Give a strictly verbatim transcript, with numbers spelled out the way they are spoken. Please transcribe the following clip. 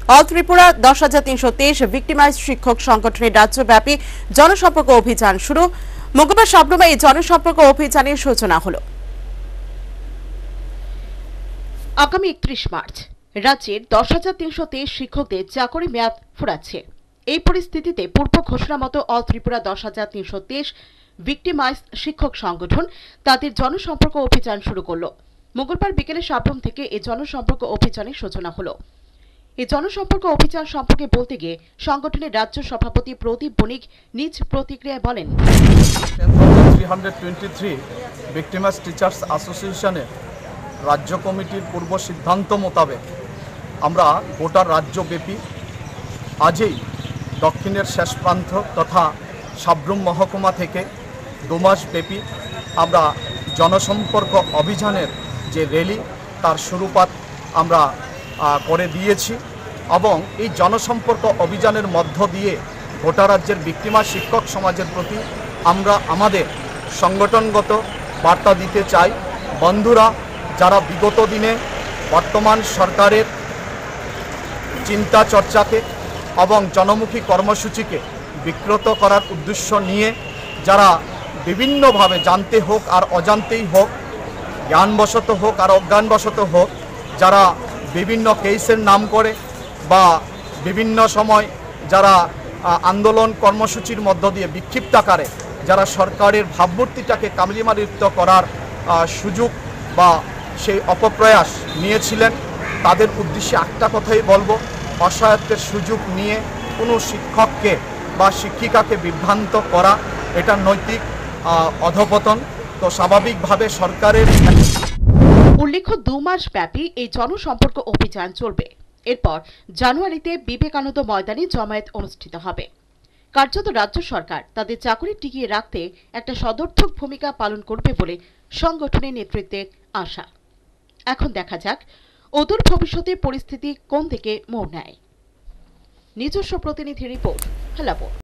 All Tripura দশ হাজার তিনশো তেইশ ভিক্টিমাইজ শিক্ষক সংগঠনের রাজ্যব্যাপী জনসম্পর্ক অভিযান শুরু। মঙ্গলবার সাবরুমে এই জনসম্পর্ক অভিযানের সূচনা হলো। আগামী একত্রিশ মার্চ রাজ্যের দশ হাজার তিনশো তেইশ শিক্ষকদের চাকরি মেয়াদ ফুরাচ্ছে। এই পরিস্থিতিতে পূর্ব ঘোষণা মতো অল ত্রিপুরা দশ হাজার তিনশো তেইশ ভিক্টিমাইজ শিক্ষক সংগঠন তাদের জনসম্পর্ক অভিযান শুরু করল। মঙ্গলবার বিকেলে সাবরুম থেকে এই জনসম্পর্ক অভিযানের সূচনা হলো। এই জনসম্পর্ক অভিযান সম্পর্কে বলতে গিয়ে সংগঠনের রাজ্য সভাপতি প্রদীপ বণিক নিজ প্রতিক্রিয়ায় বলেন, ভিক্টিমাইজ টিচার্স অ্যাসোসিয়েশনের রাজ্য কমিটির পূর্ব সিদ্ধান্ত মোতাবেক আমরা গোটা রাজ্যব্যাপী আজই দক্ষিণের শেষ প্রান্ত তথা সাবরুম মহকুমা থেকে দুমাস ব্যাপী আমরা জনসম্পর্ক অভিযানের যে র্যালি তার শুরুপাত আমরা করে দিয়েছি এবং এই জনসম্পর্ক অভিযানের মধ্য দিয়ে গোটা রাজ্যের ভিক্টিমাইজ শিক্ষক সমাজের প্রতি আমরা আমাদের সংগঠনগত বার্তা দিতে চাই। বন্ধুরা, যারা বিগত দিনে বর্তমান সরকারের চিন্তা চর্চাকে এবং জনমুখী কর্মসূচিকে বিকৃত করার উদ্দেশ্য নিয়ে যারা বিভিন্নভাবে জানতে হোক আর অজান্তেই হোক, জ্ঞানবশত হোক আর অজ্ঞানবশত হোক, যারা বিভিন্ন কেসের নাম করে বা বিভিন্ন সময় যারা আন্দোলন কর্মসূচির মধ্য দিয়ে বিক্ষিপ্ত আকারে যারা সরকারের ভাবমূর্তিটাকে কালিমালিপ্ত করার সুযোগ বা সেই অপপ্রয়াস নিয়েছিলেন, তাদের উদ্দেশ্যে একটা কথাই বলবো, অসহায়ত্বের সুযোগ নিয়ে কোনো শিক্ষককে বা শিক্ষিকাকে বিভ্রান্ত করা এটা নৈতিক অধঃপতন। তো স্বাভাবিকভাবে সরকারের উল্লেখ্য দু মাস ব্যাপী এই জনসম্পর্ক অভিযান চলবে। এরপর জানুয়ারিতে বিবেকানন্দ ময়দানে জমায়েত অনুষ্ঠিত হবে। কার্যত রাজ্য সরকার তাদের চাকরি টিকিয়ে রাখতে একটা সদর্থক ভূমিকা পালন করবে বলে সংগঠনের নেতৃত্বের আশা। এখন দেখা যাক অদূর ভবিষ্যতে পরিস্থিতি কোন দিকে মোড় নেয়। নিজস্ব প্রতিনিধি রিপোর্ট, হেলাপুর।